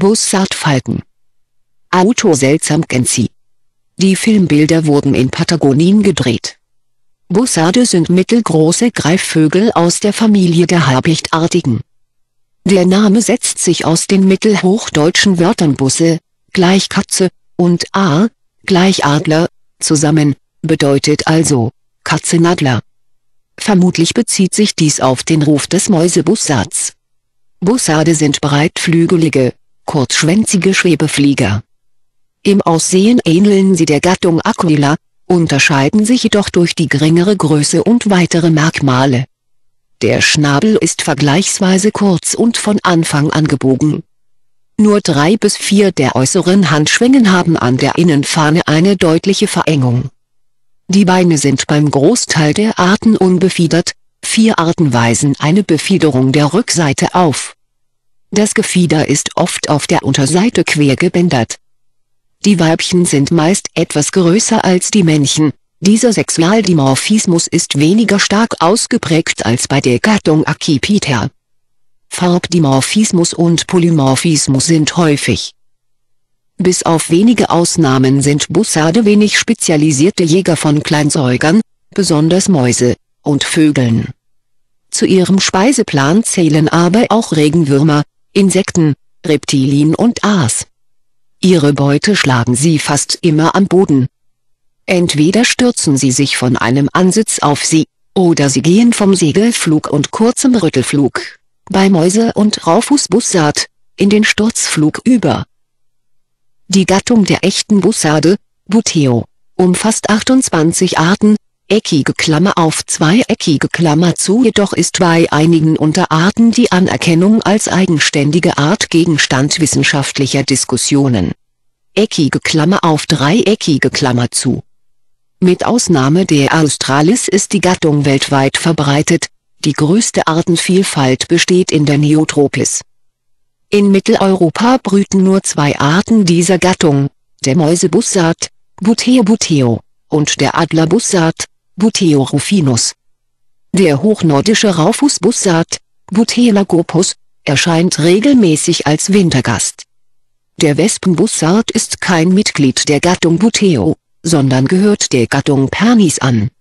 Bussardfalken. Auto Seltsamgensi. Die Filmbilder wurden in Patagonien gedreht. Bussarde sind mittelgroße Greifvögel aus der Familie der Habichtartigen. Der Name setzt sich aus den mittelhochdeutschen Wörtern Busse, gleich Katze, und A, gleich Adler, zusammen, bedeutet also Katzenadler. Vermutlich bezieht sich dies auf den Ruf des Mäusebussards. Bussarde sind breitflügelige, kurzschwänzige Schwebeflieger. Im Aussehen ähneln sie der Gattung Aquila, unterscheiden sich jedoch durch die geringere Größe und weitere Merkmale. Der Schnabel ist vergleichsweise kurz und von Anfang an gebogen. Nur 3 bis 4 der äußeren Handschwingen haben an der Innenfahne eine deutliche Verengung. Die Beine sind beim Großteil der Arten unbefiedert, 4 Arten weisen eine Befiederung der Rückseite auf. Das Gefieder ist oft auf der Unterseite quer gebändert. Die Weibchen sind meist etwas größer als die Männchen. Dieser Sexualdimorphismus ist weniger stark ausgeprägt als bei der Gattung Acipiter. Farbdimorphismus und Polymorphismus sind häufig. Bis auf wenige Ausnahmen sind Bussarde wenig spezialisierte Jäger von Kleinsäugern, besonders Mäuse, und Vögeln. Zu ihrem Speiseplan zählen aber auch Regenwürmer, Insekten, Reptilien und Aas. Ihre Beute schlagen sie fast immer am Boden. Entweder stürzen sie sich von einem Ansitz auf sie, oder sie gehen vom Segelflug und kurzem Rüttelflug, bei Mäuse- und Raufußbussard, in den Sturzflug über. Die Gattung der echten Bussarde, Buteo, umfasst 28 Arten, eckige Klammer auf zweieckige Klammer zu, jedoch ist bei einigen Unterarten die Anerkennung als eigenständige Art Gegenstand wissenschaftlicher Diskussionen. Eckige Klammer auf dreieckige Klammer zu. Mit Ausnahme der Australis ist die Gattung weltweit verbreitet, die größte Artenvielfalt besteht in der Neotropis. In Mitteleuropa brüten nur 2 Arten dieser Gattung, der Mäusebussard, Buteo buteo, und der Adlerbussard, Buteo rufinus. Der hochnordische Raufußbussard, Buteo lagopus, erscheint regelmäßig als Wintergast. Der Wespenbussard ist kein Mitglied der Gattung Buteo, sondern gehört der Gattung Pernis an.